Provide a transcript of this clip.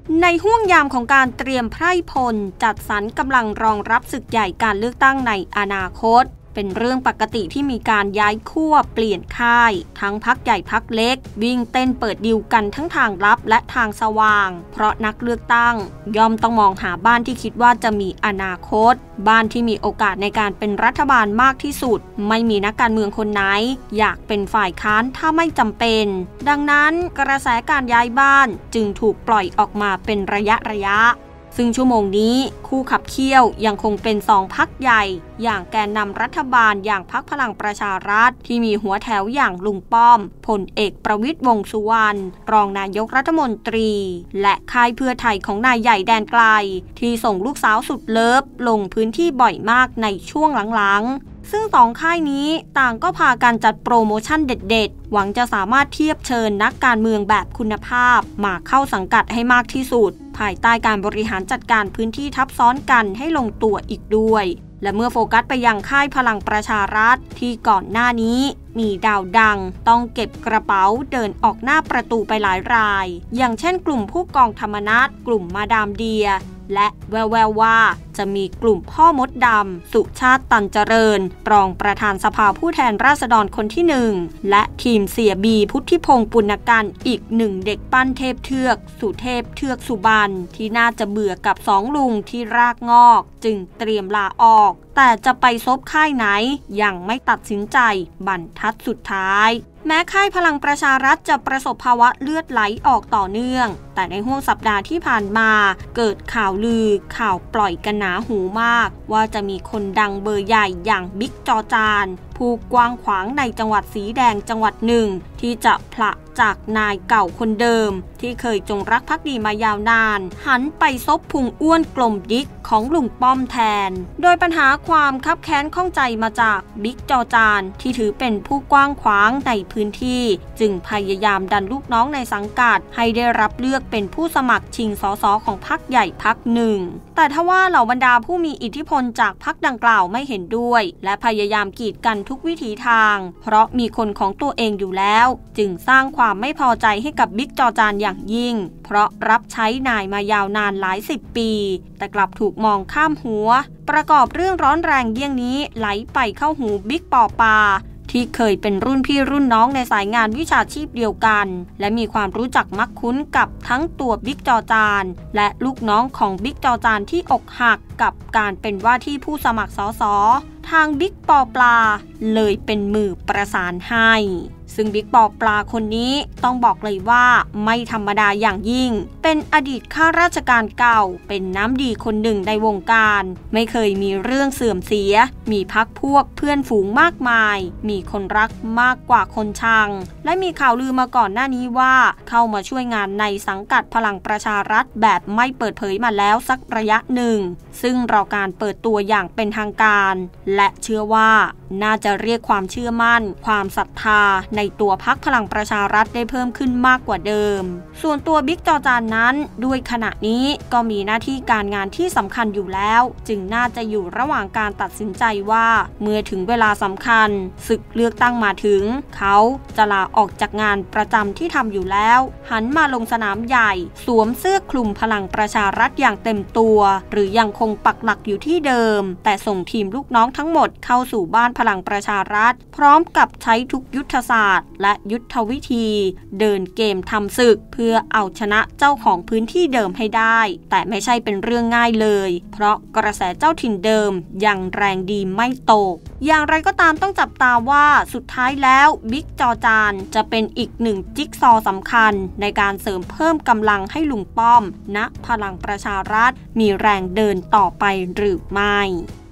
ในห่วงยามของการเตรียมไพร่พลจัดสรรกำลังรองรับศึกใหญ่การเลือกตั้งในอนาคตเป็นเรื่องปกติที่มีการย้ายขั้วเปลี่ยนค่ายทั้งพรรคใหญ่พรรคเล็กวิ่งเต้นเปิดดิวกันทั้งทางลับและทางสว่างเพราะนักเลือกตั้งย่อมต้องมองหาบ้านที่คิดว่าจะมีอนาคตบ้านที่มีโอกาสในการเป็นรัฐบาลมากที่สุดไม่มีนักการเมืองคนไหนอยากเป็นฝ่ายค้านถ้าไม่จำเป็นดังนั้นกระแสการย้ายบ้านจึงถูกปล่อยออกมาเป็นระยะซึ่งชั่วโมงนี้คู่ขับเคี่ยวยังคงเป็น2 พรรคใหญ่อย่างแกนนำรัฐบาลอย่างพรรคพลังประชารัฐที่มีหัวแถวอย่างลุงป้อมพลเอกประวิตรวงษ์สุวรรณรองนายกรัฐมนตรีและค่ายเพื่อไทยของนายใหญ่แดนไกลที่ส่งลูกสาวสุดเลิฟลงพื้นที่บ่อยมากในช่วงหลังๆซึ่ง2 ค่ายนี้ต่างก็พากันจัดโปรโมชั่นเด็ดๆหวังจะสามารถเทียบเชิญนักการเมืองแบบคุณภาพมาเข้าสังกัดให้มากที่สุดภายใต้การบริหารจัดการพื้นที่ทับซ้อนกันให้ลงตัวอีกด้วยและเมื่อโฟกัสไปยังค่ายพลังประชารัฐที่ก่อนหน้านี้มีดาวดังต้องเก็บกระเป๋าเดินออกหน้าประตูไปหลายรายอย่างเช่นกลุ่มผู้กองธรรมนัสกลุ่มมาดามเดียและแววว่าจะมีกลุ่มพ่อมดดำสุชาติตันเจริญรองประธานสภาผู้แทนราษฎรคนที่1และทีมเสียบีพุทธิพงษ์ปุณกันอีก1เด็กปั้นเทพเทือกสุเทพเทือกสุบรรณที่น่าจะเบื่อกับ2 ลุงที่รากงอกจึงเตรียมลาออกแต่จะไปซบค่ายไหนยังไม่ตัดสินใจบรรทัดสุดท้ายแม้ค่ายพลังประชารัฐจะประสบภาวะเลือดไหลออกต่อเนื่องแต่ในห้วงสัปดาห์ที่ผ่านมาเกิดข่าวลือข่าวปล่อยกันหนาหูมากว่าจะมีคนดังเบอร์ใหญ่อย่างบิ๊กจอจานผู้กว้างขวางในจังหวัดสีแดงจังหวัดหนึ่งที่จะผละจากนายเก่าคนเดิมที่เคยจงรักภักดีมายาวนานหันไปซบพุงอ้วนกลมดิกของลุงป้อมแทนโดยปัญหาความคับแค้นข้องใจมาจากบิ๊กจอจานที่ถือเป็นผู้กว้างขวางในพื้นที่จึงพยายามดันลูกน้องในสังกัดให้ได้รับเลือกเป็นผู้สมัครชิงสสของพรรคใหญ่พรรคหนึ่งแต่ทว่าเหล่าบรรดาผู้มีอิทธิพลจากพรรคดังกล่าวไม่เห็นด้วยและพยายามกีดกันทุกวิถีทางเพราะมีคนของตัวเองอยู่แล้วจึงสร้างความไม่พอใจให้กับบิ๊กจอจานอย่างยิ่งเพราะรับใช้นายมายาวนานหลาย10 ปีแต่กลับถูกมองข้ามหัวประกอบเรื่องร้อนแรงเยี่ยงนี้ไหลไปเข้าหูบิ๊กปอปาที่เคยเป็นรุ่นพี่รุ่นน้องในสายงานวิชาชีพเดียวกันและมีความรู้จักมักคุ้นกับทั้งตัวบิ๊กจอจานและลูกน้องของบิ๊กจอจานที่อกหักกับการเป็นว่าที่ผู้สมัครสสทางบิ๊กปอปลาเลยเป็นมือประสานให้ซึ่งบิ๊กปอปลาคนนี้ต้องบอกเลยว่าไม่ธรรมดาอย่างยิ่งเป็นอดีตข้าราชการเก่าเป็นน้ำดีคนหนึ่งในวงการไม่เคยมีเรื่องเสื่อมเสียมีพรรคพวกเพื่อนฝูงมากมายมีคนรักมากกว่าคนชังและมีข่าวลือมาก่อนหน้านี้ว่าเข้ามาช่วยงานในสังกัดพลังประชารัฐแบบไม่เปิดเผยมาแล้วสักระยะหนึ่งซึ่งรอการเปิดตัวอย่างเป็นทางการและเชื่อว่าน่าจะเรียกความเชื่อมั่นความศรัทธาในตัวพรรคพลังประชารัฐได้เพิ่มขึ้นมากกว่าเดิมส่วนตัวบิ๊กจอจานนั้นด้วยขณะนี้ก็มีหน้าที่การงานที่สำคัญอยู่แล้วจึงน่าจะอยู่ระหว่างการตัดสินใจว่าเมื่อถึงเวลาสำคัญศึกเลือกตั้งมาถึงเขาจะลาออกจากงานประจำที่ทำอยู่แล้วหันมาลงสนามใหญ่สวมเสื้อคลุมพลังประชารัฐอย่างเต็มตัวหรือยังคงปักหลักอยู่ที่เดิมแต่ส่งทีมลูกน้องทั้งหมดเข้าสู่บ้านพลังประชารัฐพร้อมกับใช้ทุกยุทธศาสตร์และยุทธวิธีเดินเกมทำศึกเพื่อเอาชนะเจ้าของพื้นที่เดิมให้ได้แต่ไม่ใช่เป็นเรื่องง่ายเลยเพราะกระแสเจ้าถิ่นเดิมยังแรงดีไม่ตกอย่างไรก็ตามต้องจับตาว่าสุดท้ายแล้วบิ๊กจอจานจะเป็นอีกหนึ่งจิ๊กซอว์สำคัญในการเสริมเพิ่มกำลังให้ลุงป้อมณพลังประชารัฐมีแรงเดินต่อไปหรือไม่